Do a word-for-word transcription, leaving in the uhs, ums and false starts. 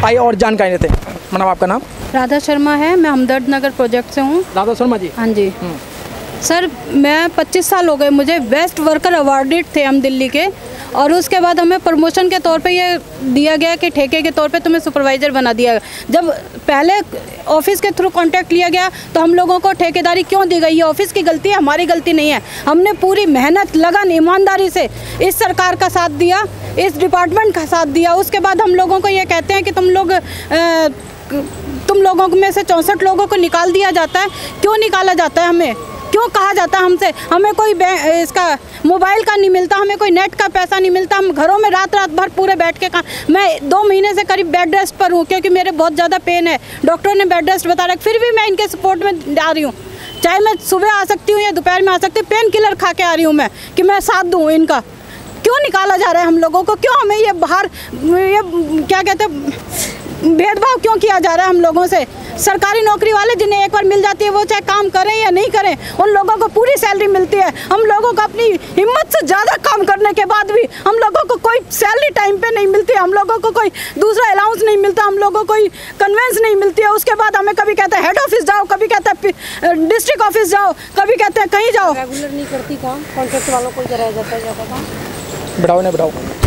आइए और जानकारी लेते हैं। मैडम आपका नाम? राधा शर्मा है, मैं हमदर्द नगर प्रोजेक्ट से हूँ। राधा शर्मा जी? हाँ जी सर, मैं पच्चीस साल हो गए मुझे, बेस्ट वर्कर अवार्डेड थे हम दिल्ली के, और उसके बाद हमें प्रमोशन के तौर पे ये दिया गया कि ठेके के तौर पे तुम्हें सुपरवाइज़र बना दिया। जब पहले ऑफिस के थ्रू कांटेक्ट लिया गया तो हम लोगों को ठेकेदारी क्यों दी गई? ये ऑफिस की गलती है, हमारी गलती नहीं है। हमने पूरी मेहनत, लगन, ईमानदारी से इस सरकार का साथ दिया, इस डिपार्टमेंट का साथ दिया। उसके बाद हम लोगों को ये कहते हैं कि तुम लोग आ, तुम लोगों में से चौंसठ लोगों को निकाल दिया जाता है। क्यों निकाला जाता है? हमें क्यों कहा जाता है हमसे? हमें कोई इसका मोबाइल का नहीं मिलता, हमें कोई नेट का पैसा नहीं मिलता। हम घरों में रात रात भर पूरे बैठ के काम। मैं दो महीने से करीब बेड रेस्ट पर हूँ क्योंकि मेरे बहुत ज़्यादा पेन है। डॉक्टरों ने बेड रेस्ट बता रखा, फिर भी मैं इनके सपोर्ट में आ रही हूँ। चाहे मैं सुबह आ सकती हूँ या दोपहर में आ सकती हूँ, पेन किलर खा के आ रही हूँ मैं कि मैं साथ दूँ इनका। क्यों निकाला जा रहा है हम लोगों को? क्यों हमें ये बाहर ये क्या कहते हैं, भेदभाव क्यों किया जा रहा है हम लोगों से? सरकारी नौकरी वाले जिन्हें एक बार मिल जाती है वो चाहे काम करें या नहीं करें, उन लोगों को पूरी सैलरी मिलती है। हम लोगों को अपनी हिम्मत से ज़्यादा काम करने के बाद भी हम लोगों को कोई सैलरी टाइम पे नहीं मिलती, हम लोगों को कोई दूसरा अलाउंस नहीं मिलता, हम लोगों को कोई कन्वेंस नहीं मिलती है। उसके बाद हमें कभी कहते हैं हेड ऑफिस जाओ, कभी कहते हैं डिस्ट्रिक्ट ऑफिस जाओ, कभी कहते हैं कहीं जाओ। रेगुलर नहीं करती काम, कॉन्ट्रैक्ट वालों को कराया जाता है ज़्यादा काम। बढ़ाओ नहीं बढ़ाओ।